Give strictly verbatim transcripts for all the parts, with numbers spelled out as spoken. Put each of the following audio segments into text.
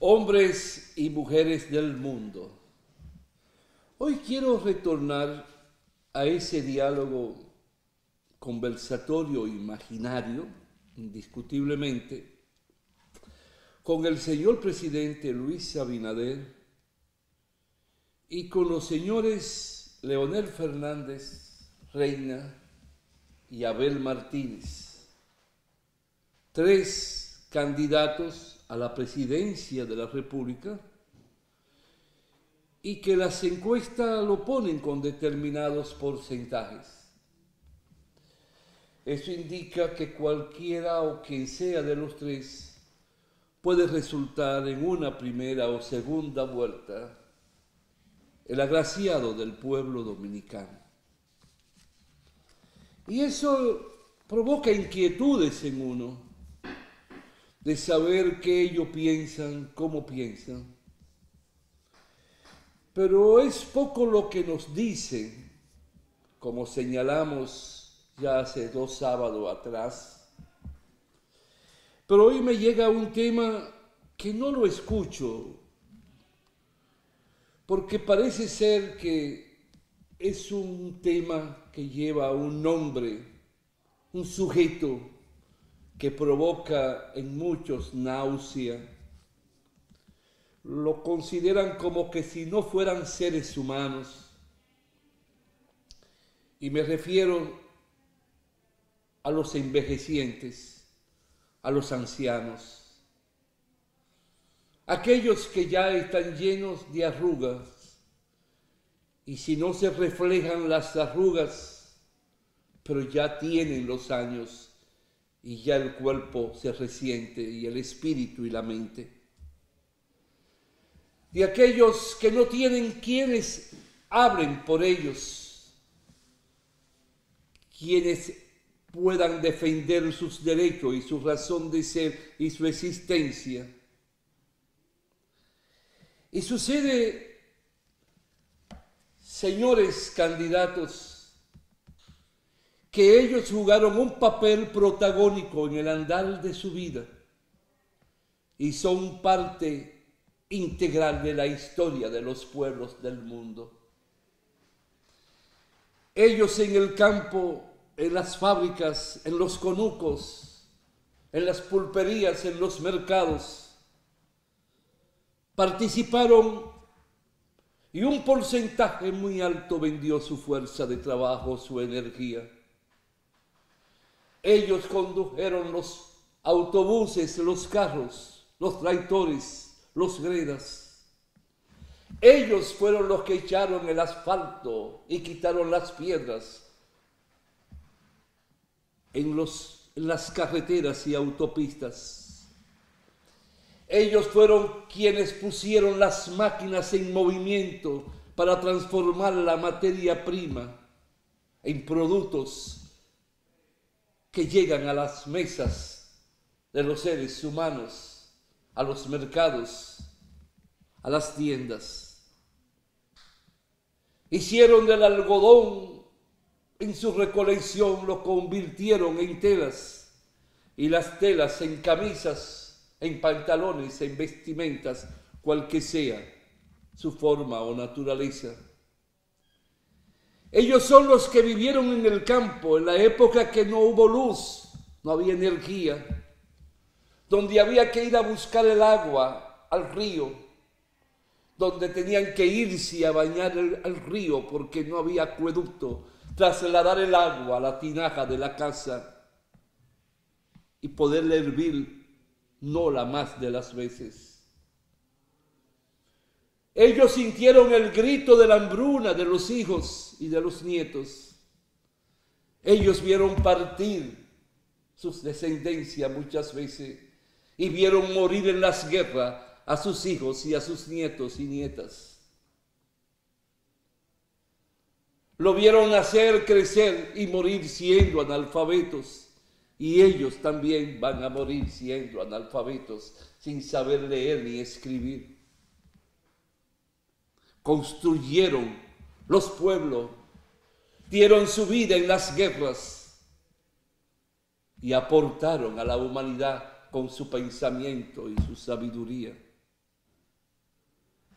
Hombres y mujeres del mundo, hoy quiero retornar a ese diálogo conversatorio imaginario, indiscutiblemente, con el señor presidente Luis Abinader y con los señores Leonel Fernández Reina y Abel Martínez, tres candidatos a la presidencia de la República y que las encuestas lo ponen con determinados porcentajes. Eso indica que cualquiera o quien sea de los tres puede resultar en una primera o segunda vuelta el agraciado del pueblo dominicano. Y eso provoca inquietudes en uno, de saber qué ellos piensan, cómo piensan. Pero es poco lo que nos dicen, como señalamos ya hace dos sábados atrás. Pero hoy me llega un tema que no lo escucho, porque parece ser que es un tema que lleva un nombre, un sujeto que provoca en muchos náusea. Lo consideran como que si no fueran seres humanos. Y me refiero a los envejecientes, a los ancianos, aquellos que ya están llenos de arrugas, y si no se reflejan las arrugas, pero ya tienen los años, y ya el cuerpo se resiente, y el espíritu y la mente. De aquellos que no tienen quienes hablen por ellos, quienes puedan defender sus derechos y su razón de ser y su existencia. Y sucede, señores candidatos, que ellos jugaron un papel protagónico en el andar de su vida y son parte integral de la historia de los pueblos del mundo. Ellos en el campo, en las fábricas, en los conucos, en las pulperías, en los mercados, participaron y un porcentaje muy alto vendió su fuerza de trabajo, su energía. Ellos condujeron los autobuses, los carros, los traitores, los gredas. Ellos fueron los que echaron el asfalto y quitaron las piedras en, los, en las carreteras y autopistas. Ellos fueron quienes pusieron las máquinas en movimiento para transformar la materia prima en productos que llegan a las mesas de los seres humanos, a los mercados, a las tiendas. Hicieron del algodón en su recolección, lo convirtieron en telas, y las telas en camisas, en pantalones, en vestimentas, cual que sea su forma o naturaleza. Ellos son los que vivieron en el campo, en la época que no hubo luz, no había energía, donde había que ir a buscar el agua al río, donde tenían que irse a bañar el, el río porque no había acueducto, trasladar el agua a la tinaja de la casa y poderle hervir no la más de las veces. Ellos sintieron el grito de la hambruna de los hijos y de los nietos. Ellos vieron partir sus descendencias muchas veces y vieron morir en las guerras a sus hijos y a sus nietos y nietas. Lo vieron nacer, crecer y morir siendo analfabetos. Y ellos también van a morir siendo analfabetos, sin saber leer ni escribir. Construyeron los pueblos, dieron su vida en las guerras y aportaron a la humanidad con su pensamiento y su sabiduría.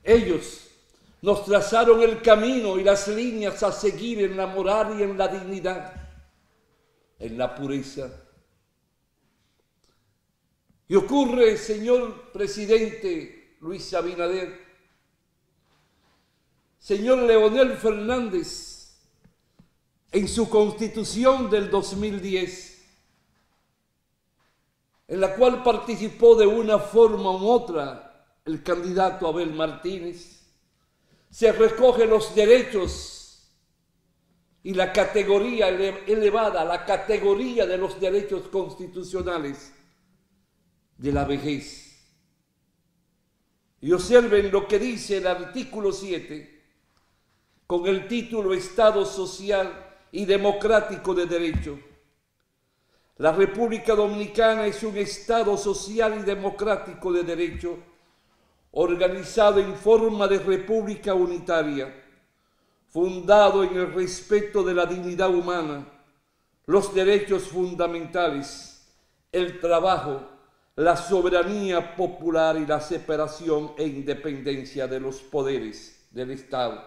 Ellos nos trazaron el camino y las líneas a seguir en la moral y en la dignidad, en la pureza. Y ocurre, señor presidente Luis Abinader, señor Leonel Fernández, en su Constitución del dos mil diez, en la cual participó de una forma u otra el candidato Abel Martínez, se recogen los derechos y la categoría elevada, la categoría de los derechos constitucionales de la vejez. Y observen lo que dice el artículo siete, con el título Estado Social y Democrático de Derecho. La República Dominicana es un Estado social y democrático de derecho, organizado en forma de república unitaria, fundado en el respeto de la dignidad humana, los derechos fundamentales, el trabajo, la soberanía popular y la separación e independencia de los poderes del Estado.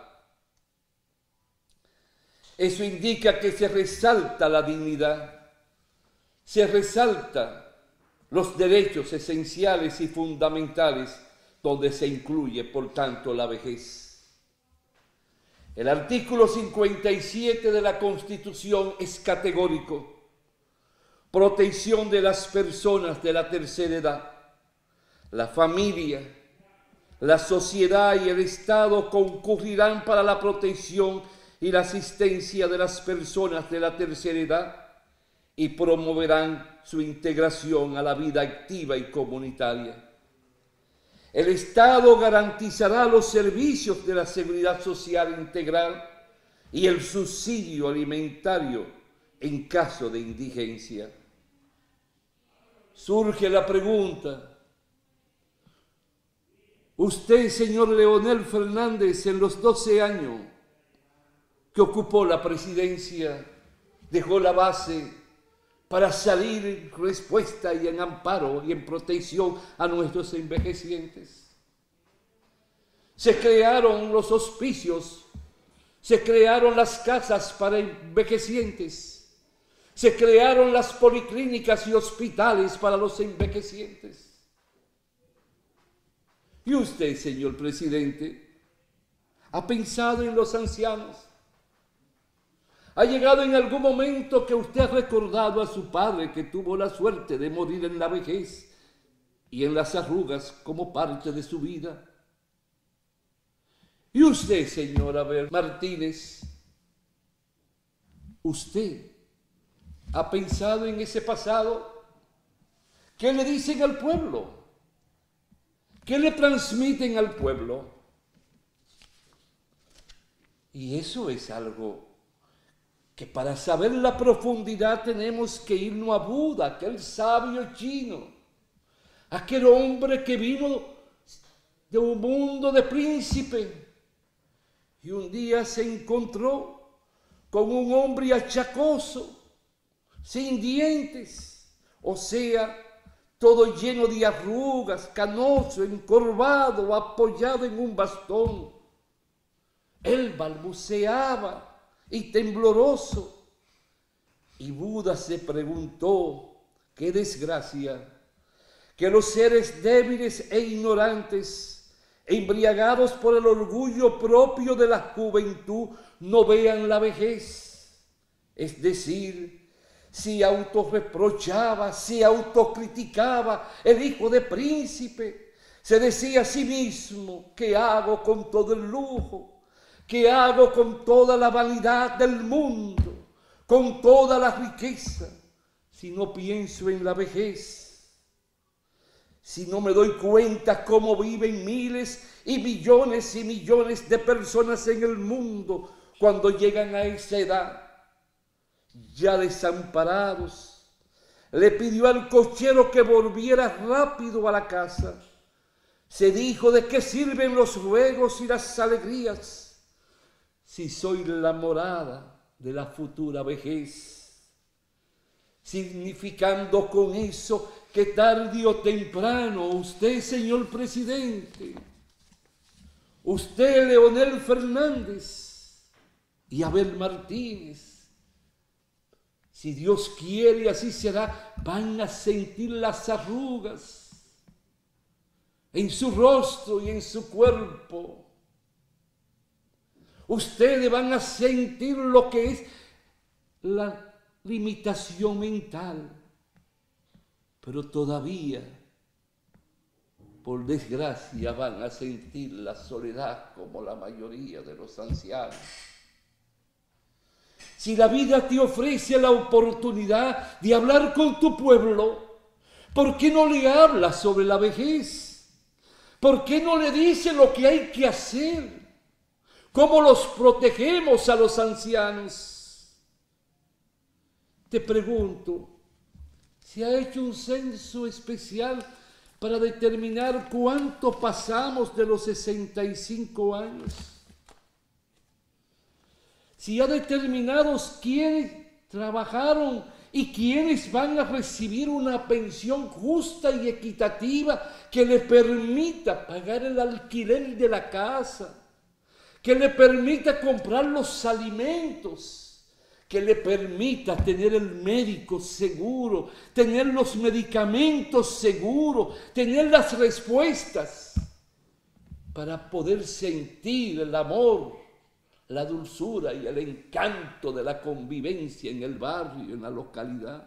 Eso indica que se resalta la dignidad, se resalta los derechos esenciales y fundamentales, donde se incluye, por tanto, la vejez. El artículo cincuenta y siete de la Constitución es categórico. Protección de las personas de la tercera edad. La familia, la sociedad y el Estado concurrirán para la protección y la asistencia de las personas de la tercera edad y promoverán su integración a la vida activa y comunitaria. El Estado garantizará los servicios de la seguridad social integral y el subsidio alimentario en caso de indigencia. Surge la pregunta, usted, señor Leonel Fernández, en los doce años que ocupó la presidencia, dejó la base para salir en respuesta y en amparo y en protección a nuestros envejecientes. Se crearon los hospicios, se crearon las casas para envejecientes, se crearon las policlínicas y hospitales para los envejecientes. ¿Y usted, señor presidente, ha pensado en los ancianos? ¿Ha llegado en algún momento que usted ha recordado a su padre que tuvo la suerte de morir en la vejez y en las arrugas como parte de su vida? Y usted, señor Abel Martínez, ¿usted ha pensado en ese pasado? ¿Qué le dicen al pueblo? ¿Qué le transmiten al pueblo? Y eso es algo que para saber la profundidad tenemos que irnos a Buda, aquel sabio chino, aquel hombre que vino de un mundo de príncipe y un día se encontró con un hombre achacoso, sin dientes, o sea, todo lleno de arrugas, canoso, encorvado, apoyado en un bastón. Él balbuceaba y tembloroso. Y Buda se preguntó, qué desgracia, que los seres débiles e ignorantes, embriagados por el orgullo propio de la juventud, no vean la vejez. Es decir, se autorreprochaba, se autocriticaba el hijo de príncipe, se decía a sí mismo, ¿qué hago con todo el lujo? ¿Qué hago con toda la vanidad del mundo, con toda la riqueza, si no pienso en la vejez? Si no me doy cuenta cómo viven miles y millones y millones de personas en el mundo cuando llegan a esa edad, ya desamparados, le pidió al cochero que volviera rápido a la casa. Se dijo, ¿de qué sirven los ruegos y las alegrías si soy la morada de la futura vejez? Significando con eso que tarde o temprano usted, señor presidente, usted, Leonel Fernández y Abel Martínez, si Dios quiere, así será, van a sentir las arrugas en su rostro y en su cuerpo. Ustedes van a sentir lo que es la limitación mental, pero todavía, por desgracia, van a sentir la soledad como la mayoría de los ancianos. Si la vida te ofrece la oportunidad de hablar con tu pueblo, ¿por qué no le hablas sobre la vejez? ¿Por qué no le dices lo que hay que hacer? ¿Cómo los protegemos a los ancianos? Te pregunto, ¿se ha hecho un censo especial para determinar cuánto pasamos de los sesenta y cinco años? Si ha determinado quiénes trabajaron y quiénes van a recibir una pensión justa y equitativa que le permita pagar el alquiler de la casa, que le permita comprar los alimentos, que le permita tener el médico seguro, tener los medicamentos seguros, tener las respuestas para poder sentir el amor, la dulzura y el encanto de la convivencia en el barrio, en la localidad.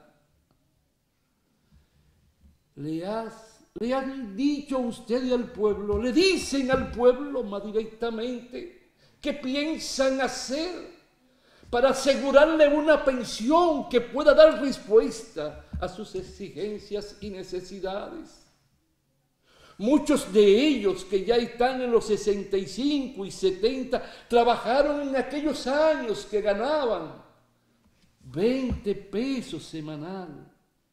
Le, has, le han dicho a usted y al pueblo, le dicen al pueblo más directamente qué piensan hacer para asegurarle una pensión que pueda dar respuesta a sus exigencias y necesidades. Muchos de ellos que ya están en los sesenta y cinco y setenta trabajaron en aquellos años que ganaban veinte pesos semanal.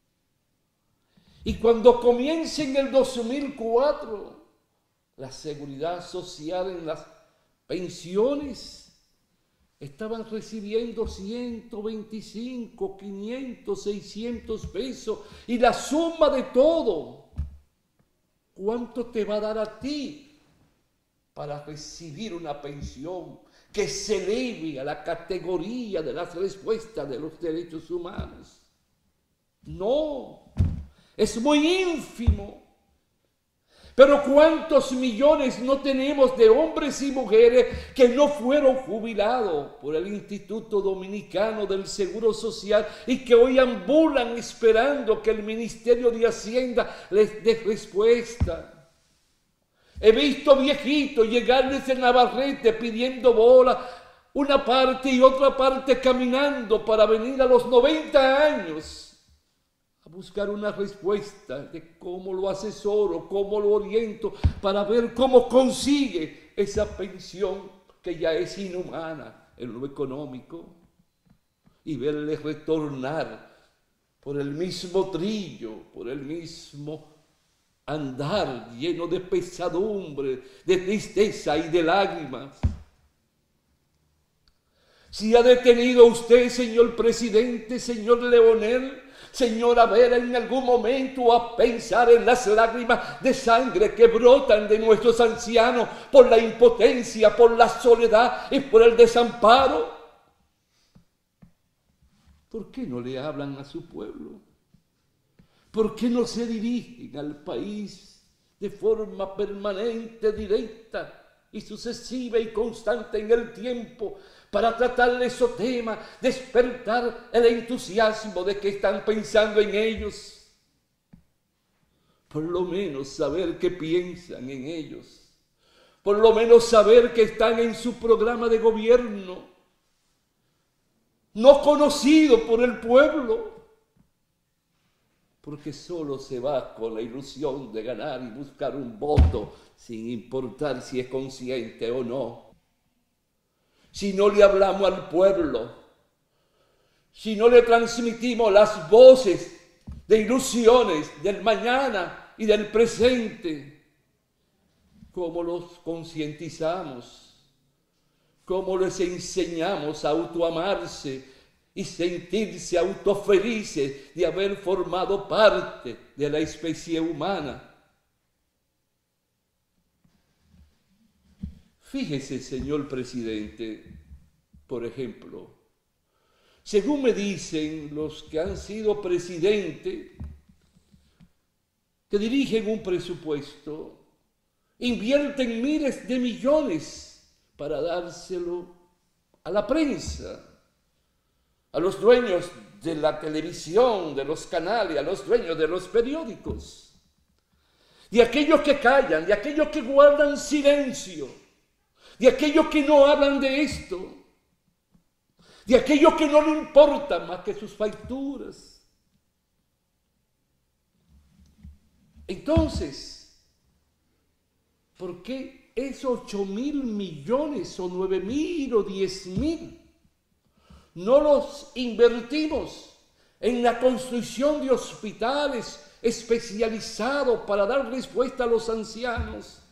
Y cuando comience en el dos mil cuatro la seguridad social en las pensiones, estaban recibiendo ciento veinticinco, quinientos, seiscientos pesos y la suma de todo, ¿cuánto te va a dar a ti para recibir una pensión que se eleve a la categoría de las respuestas de los derechos humanos? No, es muy ínfimo. Pero ¿cuántos millones no tenemos de hombres y mujeres que no fueron jubilados por el Instituto Dominicano del Seguro Social y que hoy ambulan esperando que el Ministerio de Hacienda les dé respuesta? He visto viejitos llegar desde Navarrete pidiendo bola, una parte y otra parte caminando para venir a los noventa años a buscar una respuesta de cómo lo asesoro, cómo lo oriento, para ver cómo consigue esa pensión que ya es inhumana en lo económico, y verle retornar por el mismo trillo, por el mismo andar lleno de pesadumbre, de tristeza y de lágrimas. Si ha detenido usted, señor presidente, señor Leonel, señora Vera, en algún momento a pensar en las lágrimas de sangre que brotan de nuestros ancianos por la impotencia, por la soledad y por el desamparo? ¿Por qué no le hablan a su pueblo? ¿Por qué no se dirigen al país de forma permanente, directa y sucesiva y constante en el tiempo, para tratar esos temas, despertar el entusiasmo de que están pensando en ellos? Por lo menos saber que piensan en ellos, por lo menos saber que están en su programa de gobierno, no conocido por el pueblo, porque solo se va con la ilusión de ganar y buscar un voto, sin importar si es consciente o no. Si no le hablamos al pueblo, si no le transmitimos las voces de ilusiones del mañana y del presente, ¿cómo los concientizamos? ¿Cómo les enseñamos a autoamarse y sentirse autofelices de haber formado parte de la especie humana? Fíjese, señor presidente, por ejemplo, según me dicen los que han sido presidente, que dirigen un presupuesto, invierten miles de millones para dárselo a la prensa, a los dueños de la televisión, de los canales, a los dueños de los periódicos, de aquellos que callan, de aquellos que guardan silencio, de aquellos que no hablan de esto, de aquellos que no le importan más que sus facturas. Entonces, ¿por qué esos ocho mil millones o nueve mil o diez mil no los invertimos en la construcción de hospitales especializados para dar respuesta a los ancianos?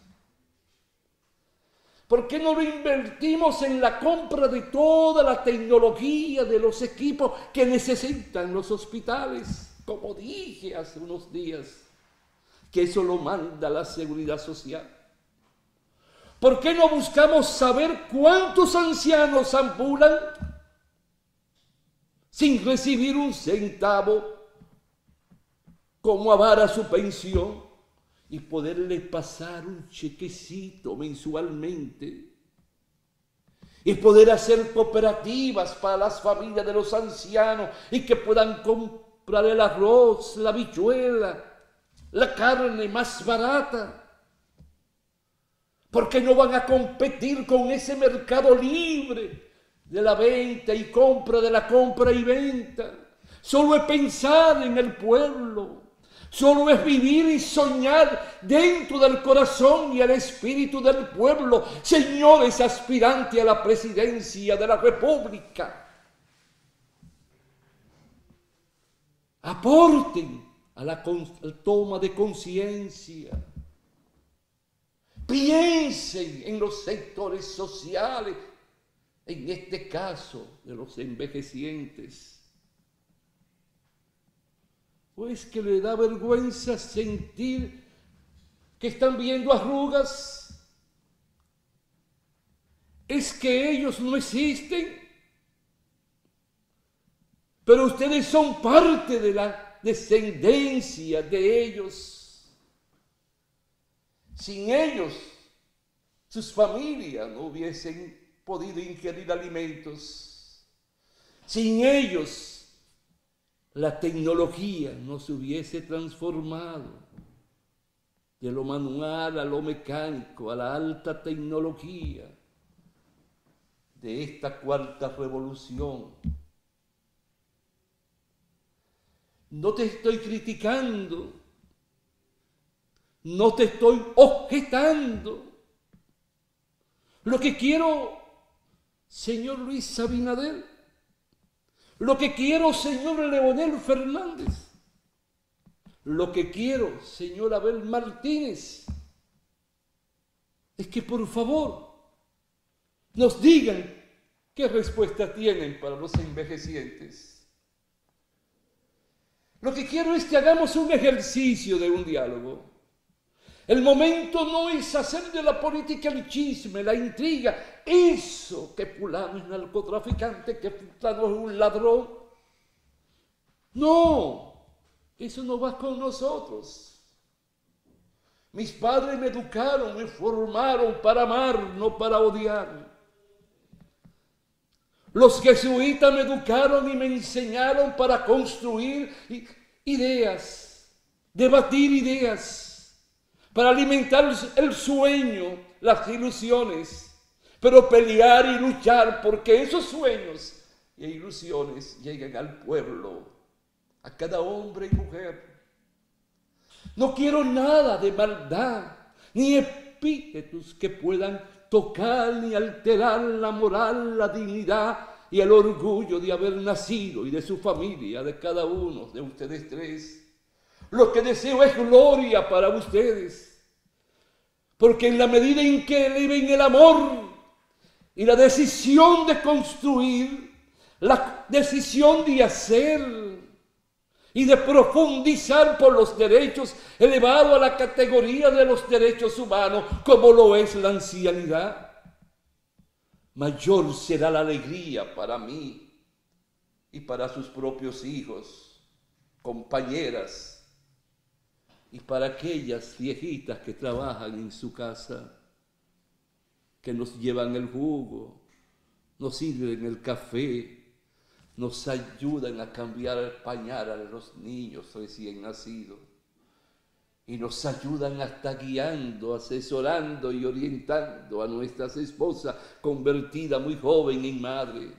¿Por qué no lo invertimos en la compra de toda la tecnología, de los equipos que necesitan los hospitales? Como dije hace unos días, que eso lo manda la Seguridad Social. ¿Por qué no buscamos saber cuántos ancianos ambulan sin recibir un centavo como avara su pensión y poderle pasar un chequecito mensualmente y poder hacer cooperativas para las familias de los ancianos y que puedan comprar el arroz, la habichuela, la carne más barata? ¿Por qué no van a competir con ese mercado libre de la venta y compra, de la compra y venta? Solo es pensar en el pueblo, solo es vivir y soñar dentro del corazón y el espíritu del pueblo. Señores aspirantes a la presidencia de la República, aporten a la toma de conciencia. Piensen en los sectores sociales, en este caso de los envejecientes. ¿O es que le da vergüenza sentir que están viendo arrugas? ¿Es que ellos no existen? Pero ustedes son parte de la descendencia de ellos. Sin ellos, sus familias no hubiesen podido ingerir alimentos. Sin ellos, la tecnología no se hubiese transformado de lo manual a lo mecánico, a la alta tecnología de esta cuarta revolución. No te estoy criticando, no te estoy objetando. Lo que quiero, señor Luis Abinader, lo que quiero, señor Leonel Fernández, lo que quiero, señor Abel Martínez, es que por favor nos digan qué respuesta tienen para los envejecientes. Lo que quiero es que hagamos un ejercicio de un diálogo. El momento no es hacer de la política el chisme, la intriga, eso que fulano es narcotraficante, que fulano es un ladrón. No, eso no va con nosotros. Mis padres me educaron, me formaron para amar, no para odiar. Los jesuitas me educaron y me enseñaron para construir ideas, debatir ideas, para alimentar el sueño, las ilusiones, pero pelear y luchar porque esos sueños e ilusiones lleguen al pueblo, a cada hombre y mujer. No quiero nada de maldad, ni epítetos que puedan tocar ni alterar la moral, la dignidad y el orgullo de haber nacido y de su familia, de cada uno de ustedes tres. Lo que deseo es gloria para ustedes, porque en la medida en que eleven el amor y la decisión de construir, la decisión de hacer y de profundizar por los derechos, elevado a la categoría de los derechos humanos, como lo es la ancianidad, mayor será la alegría para mí y para sus propios hijos, compañeras, y para aquellas viejitas que trabajan en su casa, que nos llevan el jugo, nos sirven el café, nos ayudan a cambiar el pañal a los niños recién nacidos y nos ayudan hasta guiando, asesorando y orientando a nuestras esposas convertidas muy joven en madre.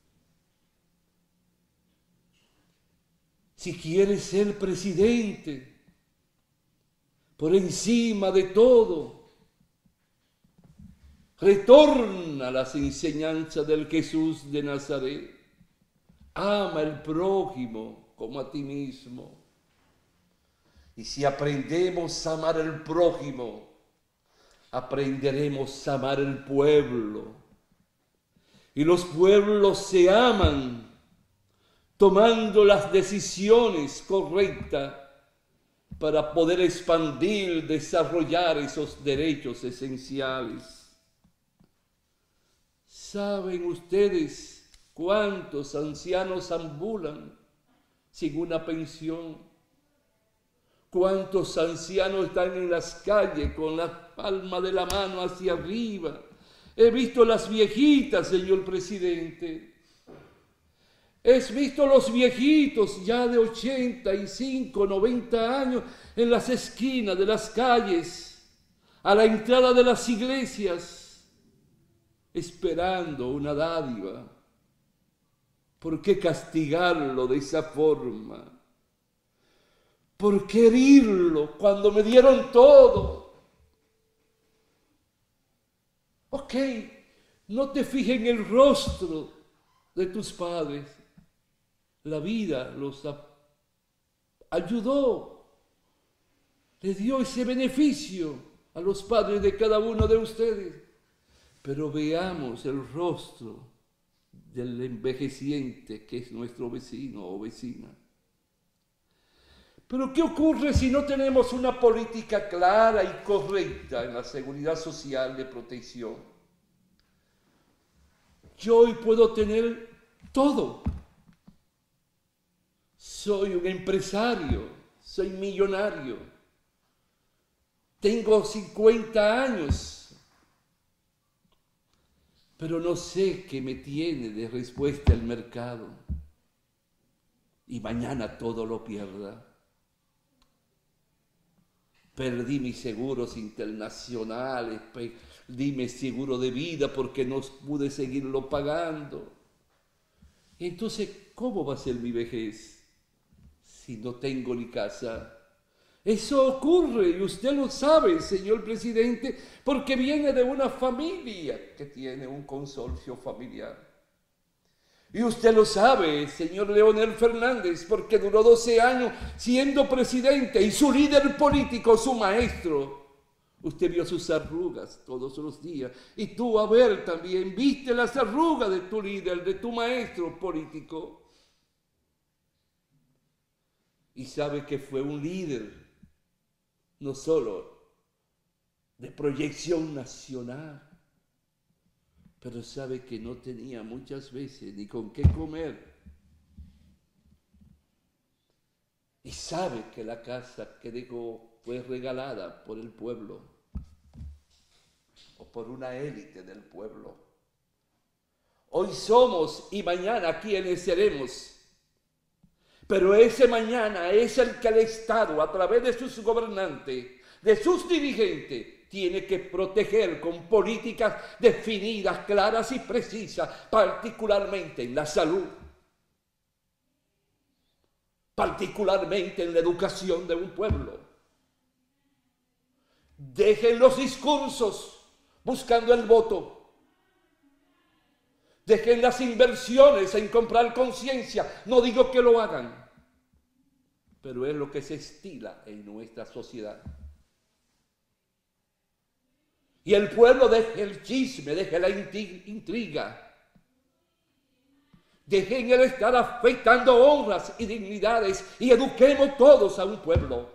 Si quieres ser presidente, por encima de todo, retorna a las enseñanzas del Jesús de Nazaret. Ama al prójimo como a ti mismo. Y si aprendemos a amar al prójimo, aprenderemos a amar el pueblo. Y los pueblos se aman tomando las decisiones correctas para poder expandir, desarrollar esos derechos esenciales. ¿Saben ustedes cuántos ancianos ambulan sin una pensión? ¿Cuántos ancianos están en las calles con la palma de la mano hacia arriba? He visto las viejitas, señor presidente. He visto los viejitos ya de ochenta y cinco, noventa años en las esquinas de las calles, a la entrada de las iglesias, esperando una dádiva. ¿Por qué castigarlo de esa forma? ¿Por qué herirlo cuando me dieron todo? Ok, no te fijes en el rostro de tus padres. La vida los ayudó, le dio ese beneficio a los padres de cada uno de ustedes. Pero veamos el rostro del envejeciente que es nuestro vecino o vecina. Pero ¿qué ocurre si no tenemos una política clara y correcta en la seguridad social de protección? Yo hoy puedo tener todo. Soy un empresario, soy millonario, tengo cincuenta años, pero no sé qué me tiene de respuesta el mercado y mañana todo lo pierda. Perdí mis seguros internacionales, perdí mi seguro de vida porque no pude seguirlo pagando. Entonces, ¿cómo va a ser mi vejez si no tengo ni casa? Eso ocurre y usted lo sabe, señor presidente, porque viene de una familia que tiene un consorcio familiar. Y usted lo sabe, señor Leonel Fernández, porque duró doce años siendo presidente y su líder político, su maestro. Usted vio sus arrugas todos los días. Y tú, a ver, también viste las arrugas de tu líder, de tu maestro político. Y sabe que fue un líder, no solo de proyección nacional, pero sabe que no tenía muchas veces ni con qué comer. Y sabe que la casa que dejó fue regalada por el pueblo o por una élite del pueblo. Hoy somos y mañana quienes seremos. Pero ese mañana es el que el Estado, a través de sus gobernantes, de sus dirigentes, tiene que proteger con políticas definidas, claras y precisas, particularmente en la salud, particularmente en la educación de un pueblo. Dejen los discursos buscando el voto. Dejen las inversiones en comprar conciencia. No digo que lo hagan, pero es lo que se estila en nuestra sociedad. Y el pueblo deje el chisme, deje la intriga. Dejen el estar afectando honras y dignidades y eduquemos todos a un pueblo.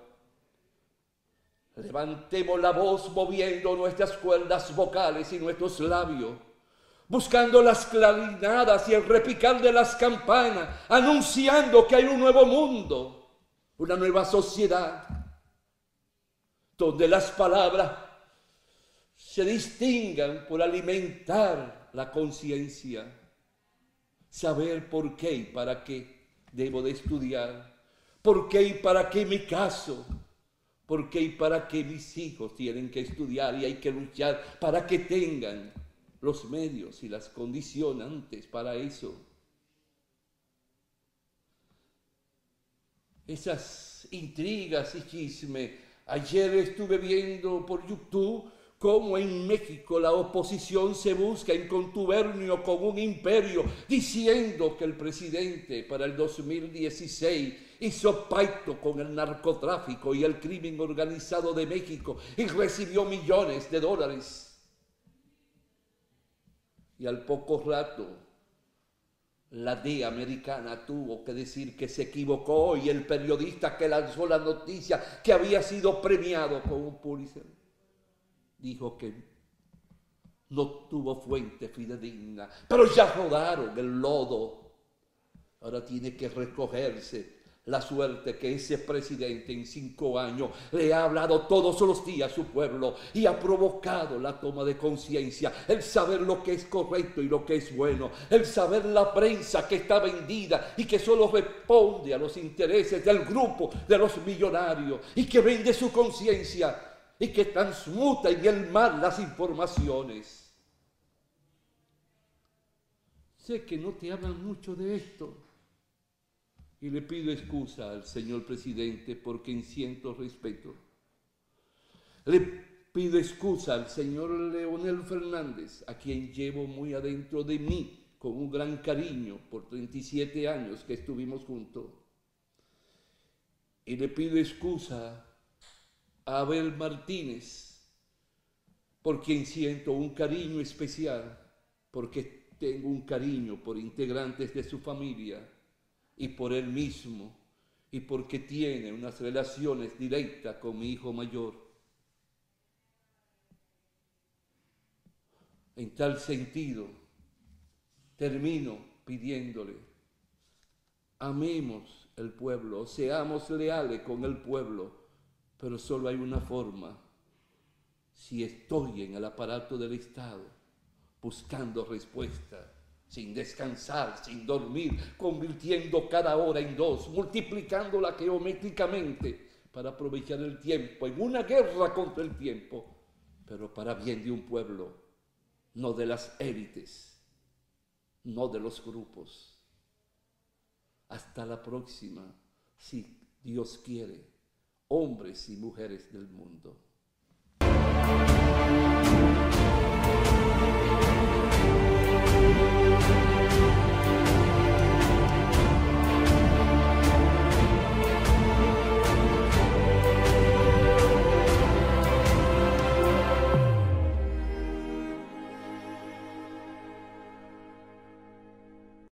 Levantemos la voz moviendo nuestras cuerdas vocales y nuestros labios. buscando las clarinadas y el repicar de las campanas, anunciando que hay un nuevo mundo, una nueva sociedad, donde las palabras se distingan por alimentar la conciencia, saber por qué y para qué debo de estudiar, por qué y para qué me caso, por qué y para qué mis hijos tienen que estudiar y hay que luchar para que tengan los medios y las condicionantes para eso. Esas intrigas y chismes. Ayer estuve viendo por YouTube cómo en México la oposición se busca en contubernio con un imperio, diciendo que el presidente para el dos mil dieciséis hizo pacto con el narcotráfico y el crimen organizado de México y recibió millones de dólares. Y al poco rato, la D E A americana tuvo que decir que se equivocó y el periodista que lanzó la noticia que había sido premiado con un Pulitzer dijo que no tuvo fuente fidedigna, pero ya rodaron el lodo. Ahora tiene que recogerse la suerte que ese presidente en cinco años le ha hablado todos los días a su pueblo y ha provocado la toma de conciencia, el saber lo que es correcto y lo que es bueno, el saber la prensa que está vendida y que solo responde a los intereses del grupo de los millonarios y que vende su conciencia y que transmuta en el mal las informaciones. Sé que no te hablan mucho de esto y le pido excusa al señor presidente por quien siento respeto. Le pido excusa al señor Leonel Fernández, a quien llevo muy adentro de mí con un gran cariño por treinta y siete años que estuvimos juntos. Y le pido excusa a Abel Martínez, por quien siento un cariño especial, porque tengo un cariño por integrantes de su familia y por él mismo, y porque tiene unas relaciones directas con mi hijo mayor. En tal sentido, termino pidiéndole, amemos el pueblo, seamos leales con el pueblo, pero solo hay una forma: si estoy en el aparato del Estado, buscando respuestas, sin descansar, sin dormir, convirtiendo cada hora en dos, multiplicándola geométricamente para aprovechar el tiempo en una guerra contra el tiempo, pero para bien de un pueblo, no de las élites, no de los grupos. Hasta la próxima, si Dios quiere, hombres y mujeres del mundo.